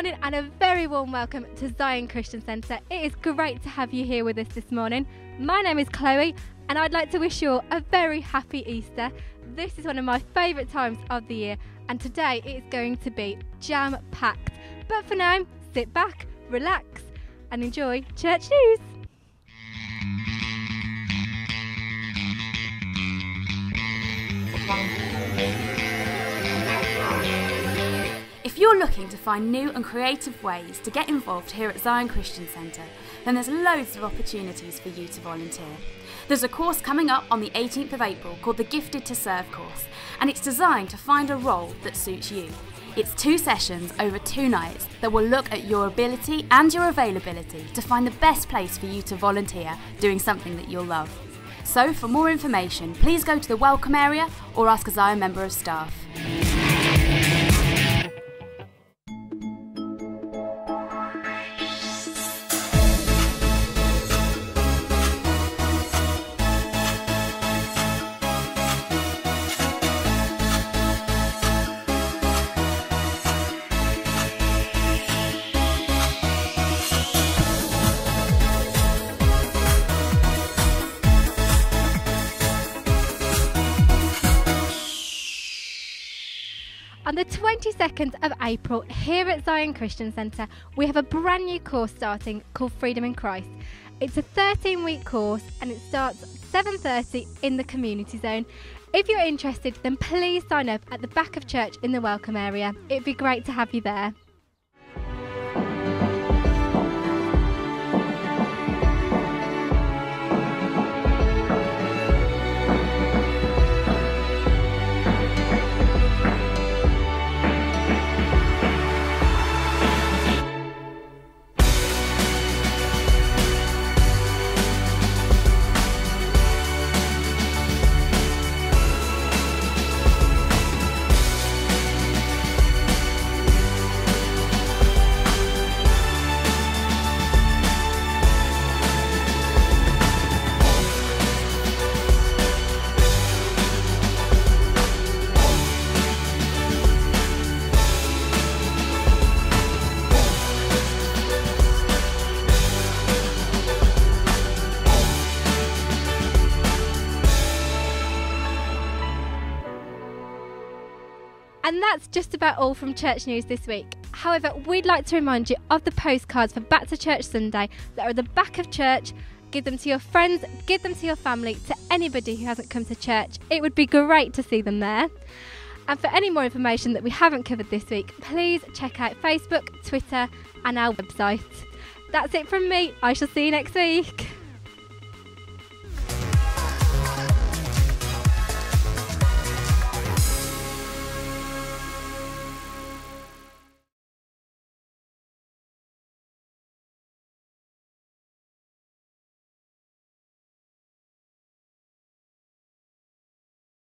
morning and a very warm welcome to Zion Christian Centre. It is great to have you here with us this morning. My name is Chloe and I'd like to wish you all a very happy Easter. This is one of my favourite times of the year and today it is going to be jam-packed. But for now, sit back, relax and enjoy church news. If you're looking to find new and creative ways to get involved here at Zion Christian Centre, then there's loads of opportunities for you to volunteer. There's a course coming up on the 18th of April called the Gifted to Serve course, and it's designed to find a role that suits you. It's 2 sessions over 2 nights that will look at your ability and your availability to find the best place for you to volunteer doing something that you'll love. So for more information, please go to the welcome area or ask a Zion member of staff. On the 22nd of April, here at Zion Christian Centre, we have a brand new course starting called Freedom in Christ. It's a 13-week course and it starts at 7:30 in the community zone. If you're interested, then please sign up at the back of church in the welcome area. It'd be great to have you there. And that's just about all from church news this week. However, we'd like to remind you of the postcards for Back to Church Sunday that are at the back of church. Give them to your friends, give them to your family, to anybody who hasn't come to church. It would be great to see them there. And for any more information that we haven't covered this week, please check out Facebook, Twitter and our website. That's it from me. I shall see you next week.